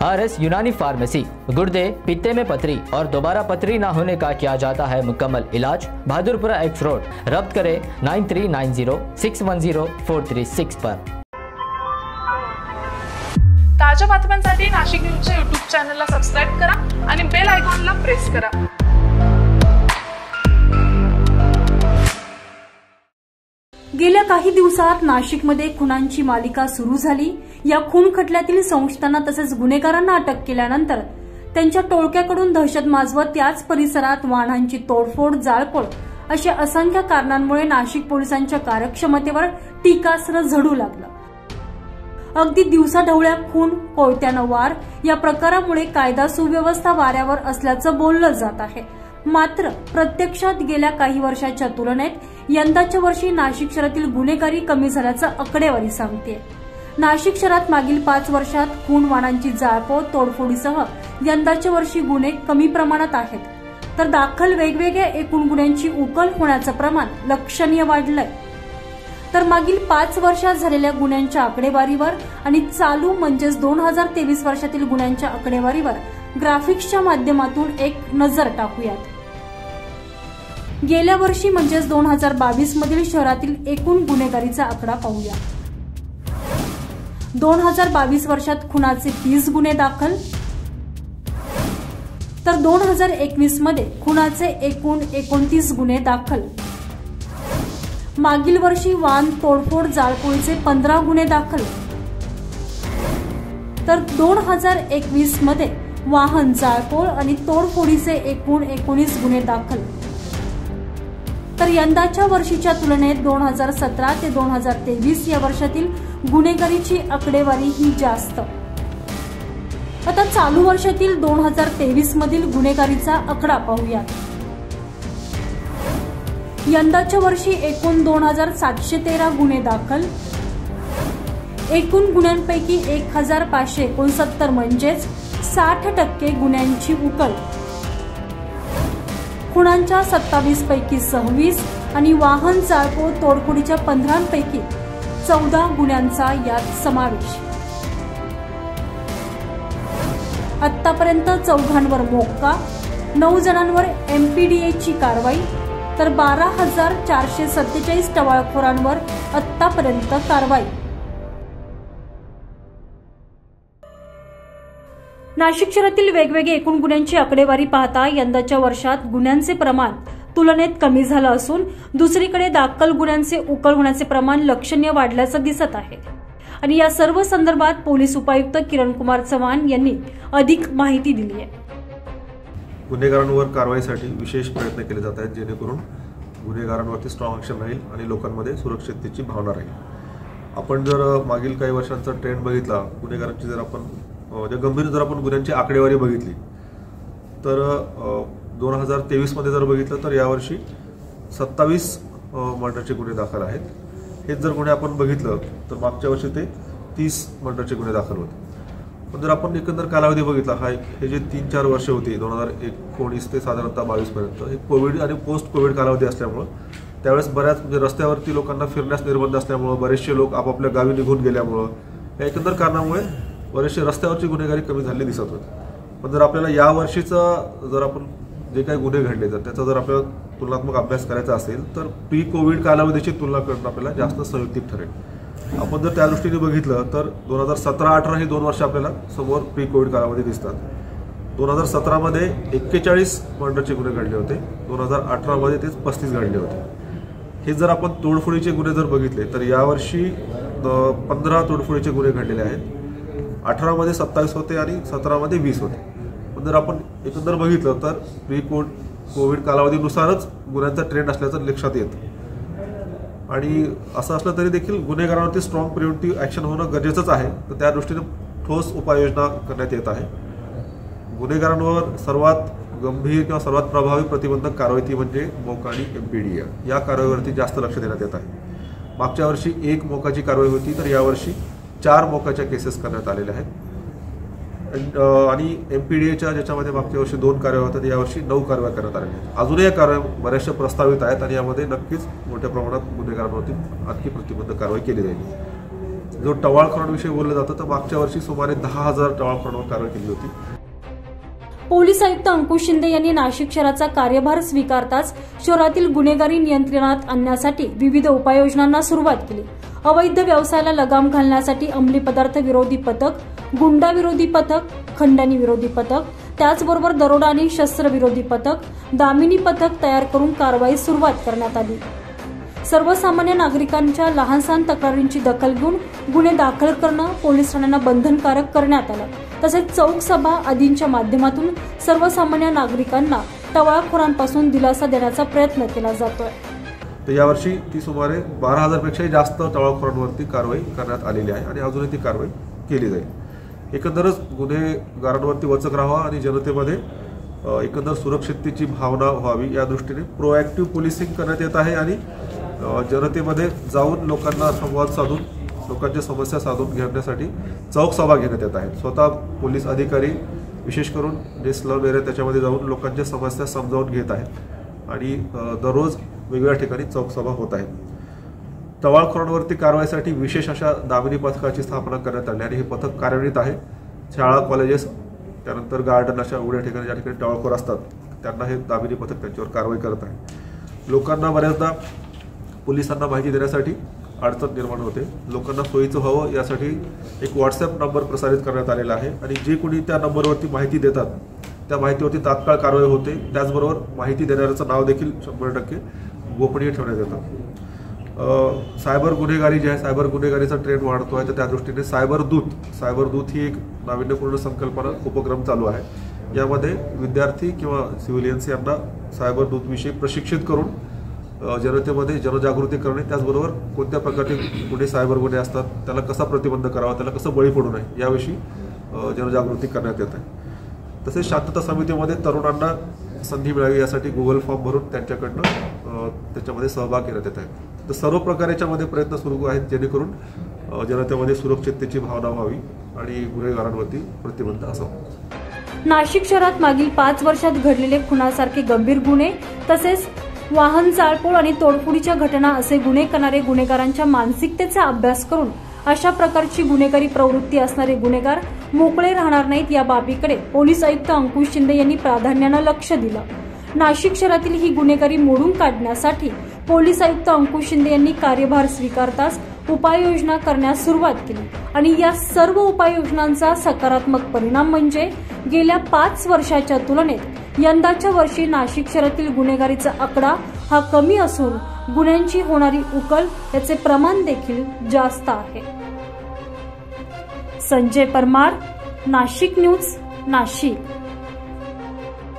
RS यूनानी pharmacy. गुर्दे, पित्ते में पथरी और दोबारा पथरी न होने का किया जाता है मुकम्मल इलाज। Bahadurpura x road. रब्त करें 9390610436 पर। ताज्या बातम्यांसाठी नाशिक न्यूजच्या YouTube चॅनलला सबस्क्राइब करा आणि बेल आयकॉनला प्रेस करा। गेल्या काही दिवसात नाशिकमध्ये खुनांची मालिका सुरू झाली। या खून खटल्यातील संशयितांना तसेच गुन्हेगारांना अटक केल्यानंतर त्यांच्या टोळक्याकडून दहशत माजवत त्याच परिसरात वाहनांची तोडफोड, जाळपोळ अशा असंख्य कारणांमुळे नाशिक पोलिसांच्या कार्यक्षमतेवर टीकास्त्र झडू लागलं। अगदी दिवसाढवळ्या खून, कोयत्यानं वार या प्रकारामुळे कायदा सुव्यवस्था वाऱ्यावर असल्याचं बोललं जात आहे। मात्र प्रत्यक्षात गेल्या काही वर्षाच्या तुलनेत यंदाच्या वर्षी नाशिक शहरातील गुन्हेगारी कमी झाल्याचं आकडेवारी सांगते। नाशिक शहरात मागील 5 वर्षात खून, वाहनांची जाळपोळ, तोडफोडीसह यंदाच्या वर्षी गुन्हे कमी प्रमाणात आहेत, तर दाखल वेगवेगळ्या एकूण गुन्ह्यांची उकल होण्याचं प्रमाण लक्षणीय वाढलंय। तर मागील 5 वर्षात झालेल्या गुन्ह्यांच्या आकडेवारीवर आणि चालू म्हणजेच 2023 वर्षातील गुन्ह्यांच्या आकडेवारीवर ग्राफिक्सच्या माध्यमातून एक नजर टाकूयात। गेल्या वर्षी म्हणजेच 2022 मधील शहरातील एकूण गुन्हेगारीचा आकडा पाहूया। 2022 वर्षात खुनाचे 30 गुन्हे दाखल, तर 2021 मध्ये खुनाचे एकूण 29 गुन्हे दाखल। मागील वर्षी वाहन तोडफोड, जाळपोळीचे 15 गुन्हे दाखल, तर 2021 मध्ये वाहन, जाळपोळ आणि तोडफोडीचे एकूण 19 गुन्हे दाखल। तर यंदाच्या वर्षीच्या तुलनेत 2017 ते 2023 या वर्षातील गुन्हेगारीची आकडेवारी ही जास्त। आता चालू वर्षातील 2023 मधील गुन्हेगारीचा आकडा पाहूया। यंदाच्या वर्षी एकूण 2713 गुन्हे दाखल, एकूण गुन्ह्यांपैकी 1569 म्हणजेच 60% गुन्ह्यांची उकल, खुनांच्या 27 पैकी 26 आणि वाहन, जाळपोळ, तोडफोडीच्या 15 पैकी 14 गुन्ह्यांचा यात समावेश। आतापर्यंत 4 मोक्का, 9 जणांवर MPDAची कारवाई, तर 12,447 टवाळखोरांवर आतापर्यंत कारवाई। नाशिक शहरातील वेगवेगळे एकूण गुन्ह्यांची आकडेवारी पाहता यंदाच्या वर्षात गुन्ह्यांचे प्रमाण तुलनेत कमी झालं असून दुसरीकडे दाखल गुन्ह्यांचे उकल होण्याचे प्रमाण लक्षणीय वाढल्याचं दिसत आहे। आणि या सर्व संदर्भात पोलीस उपायुक्त किरण कुमार चव्हाण यांनी अधिक माहिती दिली आहे। गुन्हेगारांवर कारवाईसाठी विशेष प्रयत्न केले जात आहेत, जेणेकरून गुन्हेगारांवरती स्ट्रॉंग ॲक्शन राहील आणि लोकांमध्ये सुरक्षिततेची भावना राहील। आपण जर मागील काही वर्षांचा ट्रेंड बघितला, गुन्हेगारांची जर आपण गंभीर जर आपण गुन्ह्यांची आकडेवारी बघितली तर 2023 मध्ये जर बघितलं तर यावर्षी 27 मर्डरचे गुन्हे दाखल आहेत। हेच जर गुन्हे आपण बघितलं तर मागच्या वर्षी ते 30 मर्डरचे गुन्हे दाखल होते। पण जर आपण एकंदर कालावधी बघितला, हे जे 3-4 वर्ष होती 2019 ते साधारणतः 22 पर्यंत, हे कोविड आणि पोस्ट कोविड कालावधी असल्यामुळे त्यावेळेस बऱ्याच म्हणजे रस्त्यावरती लोकांना फिरण्यास निर्बंध असल्यामुळे, बरेचसे लोक आपापल्या गावी निघून गेल्यामुळे, या एकंदर कारणामुळे बरेचसे रस्त्यावरची गुन्हेगारी कमी झालेली दिसत होती। पण जर आपल्याला या वर्षीचा जर आपण जे काही गुन्हे घडले तर त्याचा जर आपल्याला तुलनात्मक अभ्यास करायचा असेल तर प्री कोविड कालावधीची तुलना करणं आपल्याला जास्त संयुक्तिक ठरेल। आपण जर त्या दृष्टीने बघितलं तर 2017-18 ही 2 वर्ष आपल्याला समोर प्री कोविड कालावधी दिसतात। 2017 मध्ये 41 मर्डरचे गुन्हे घडले होते, 2018 मध्ये तेच 35 घडले होते। हे जर आपण तोडफोडीचे गुन्हे जर बघितले तर यावर्षी 15 तोडफोडीचे गुन्हे घडलेले आहेत। 18 मध्ये 27 होते आणि 17 मध्ये 20 होते। पण जर आपण एकंदर बघितलं तर प्री कोविड कालावधीनुसारच गुन्ह्यांचा ट्रेंड असल्याचं लक्षात येतं। आणि असं असलं तरी देखील गुन्हेगारांवरती स्ट्रॉंग प्रिव्हेंटिव्ह ॲक्शन होणं गरजेचंच आहे, तर त्या दृष्टीने ठोस उपाययोजना करण्यात येत आहे। गुन्हेगारांवर सर्वात गंभीर किंवा सर्वात प्रभावी प्रतिबंधक कारवाई ती म्हणजे मोका आणि MPDA या कारवाईवरती जास्त लक्ष देण्यात येत आहे। मागच्या वर्षी 1 मोकाची कारवाई होती, तर यावर्षी 4 मोकाच्या केसेस करण्यात आलेल्या आहेत। आणि MPDAच्या ज्याच्यामध्ये मागच्या वर्षी 2 कारवाया होत्या, यावर्षी 9 कारवाया करण्यात आलेल्या आहेत। अजूनही या कारवाया बऱ्याचशा प्रस्तावित आहेत आणि यामध्ये नक्कीच मोठ्या प्रमाणात गुन्हेगारांवरती आणखी प्रतिबंधक कारवाई केली जाईल। जो टवाळखोरांविषयी बोललं जातं तर मागच्या वर्षी सुमारे 10,000 टवाळखोरांवर कारवाई केली होती. पोलीस आयुक्त अंकुश शिंदे यांनी नाशिक शहराचा कार्यभार स्वीकारताच शहरातील गुन्हेगारी नियंत्रणात आणण्यासाठी विविध उपाययोजनांना सुरुवात केली. अवैध व्यवसायाला लगाम घालण्यासाठी अंमली पदार्थ विरोधी पथक, गुंडा विरोधी पथक, खंडणी विरोधी पथक, त्याचबरोबर दरोडा आणि शस्त्र विरोधी पथक, दामिनी पथक तयार करून कारवाई सुरुवात करण्यात आली. सर्वसामान्य नागरिकांच्या लहानसहान तक्रारींची दखल घेऊन गुन्हे दाखल करणं पोलीस ठाण्यांना बंधनकारक करण्यात आलं. तसेच चौक सभा आदींच्या माध्यमातून सर्वसामान्य नागरिकांना टवाळखोरांपासून दिलासा देण्याचा प्रयत्न केला जातोय. तर यावर्षी ती सुमारे 12,000 पेक्षाही जास्त टवाळखोरांवरती कारवाई करण्यात आलेली आहे आणि अजूनही ती कारवाई केली जाईल. एकंदरच गुन्हेगारांवरती वचक राहावा आणि जनतेमध्ये एकंदर सुरक्षिततेची भावना व्हावी या दृष्टीने प्रोएक्टिव्ह पोलिसिंग करण्यात येत आहे आणि जनतेमध्ये जाऊन लोकांना संवाद साधून लोकांच्या समस्या साधून घेण्यासाठी चौक सभा घेण्यात येत आहेत. स्वतः पोलीस अधिकारी विशेष करून जे स्लम एरिया त्याच्यामध्ये जाऊन लोकांच्या समस्या समजावून घेत आहेत आणि दररोज वेगवेगळ्या ठिकाणी चौक सभा होत आहेत. टवाळखोरांवरती कारवाईसाठी विशेष अशा दामिनी पथकाची स्थापना करण्यात आली आणि हे पथक कार्यान्वित आहे. शाळा, कॉलेजेस, त्यानंतर गार्डन अशा उघड्या ठिकाणी ज्या ठिकाणी टवाळखोर असतात त्यांना हे दामिनी पथक त्यांच्यावर कारवाई करत आहे. लोकांना बऱ्याचदा पोलिसांना माहिती देण्यासाठी अडचण निर्माण होते. लोकांना सोयीचं व्हावं यासाठी एक व्हॉट्सअप नंबर प्रसारित करण्यात आलेला आहे आणि जे कोणी त्या नंबरवरती माहिती देतात त्या माहितीवरती तात्काळ कारवाई होते. त्याचबरोबर माहिती देणाऱ्याचं नाव देखील 100% गोपनीय ठेवण्यात येतं. सायबर गुन्हेगारी जी आहे, सायबर गुन्हेगारीचा ट्रेंड वाढतो आहे तर त्या दृष्टीने सायबर दूत ही एक नाविन्यपूर्ण संकल्पना उपक्रम चालू आहे. यामध्ये विद्यार्थी किंवा सिव्हिलियन्स यांना सायबर दूतविषयी प्रशिक्षित करून जनतेमध्ये जनजागृती करणे, त्याचबरोबर कोणत्या प्रकारचे गुन्हे सायबर गुन्हे असतात त्याला कसा प्रतिबंध करावा, त्याला कसं बळी पडू नये याविषयी जनजागृती करण्यात येत आहे. तसेच शांतता समितीमध्ये तरुणांना संधी मिळावी यासाठी गुगल फॉर्म भरून त्यांच्याकडनं त्याच्यामध्ये सहभाग घेण्यात येत आहे. तर सर्व प्रकारे याच्यामध्ये प्रयत्न सुरू आहेत जेणेकरून जनतेमध्ये सुरक्षिततेची भावना व्हावी आणि गुन्हेगारांवरती प्रतिबंध असावा. नाशिक शहरात मागील 5 वर्षात घडलेले खुनासारखे गंभीर गुन्हे तसेच वाहन जाळपोळ आणि तोडफोडीच्या घटना असे गुन्हे करणारे गुन्हेगारांच्या मानसिकतेचा अभ्यास करून अशा प्रकारची गुन्हेगारी प्रवृत्ती असणारे गुन्हेगार मोकळे राहणार नाहीत या बाबीकडे पोलीस आयुक्त अंकुश शिंदे यांनी प्राधान्यानं लक्ष दिलं. नाशिक शहरातील ही गुन्हेगारी मोडून काढण्यासाठी पोलीस आयुक्त अंकुश शिंदे यांनी कार्यभार स्वीकारताच उपाययोजना करण्यास सुरुवात केली आणि या सर्व उपाययोजनांचा सकारात्मक परिणाम म्हणजे गेल्या 5 वर्षाच्या तुलनेत यंदाच्या वर्षी नाशिक शहरातील गुन्हेगारीचा आकडा हा कमी असून गुन्ह्यांची होणारी उकल याचे प्रमाण देखील जास्त आहे. संजय परमार, नाशिक न्यूज, नाशिक.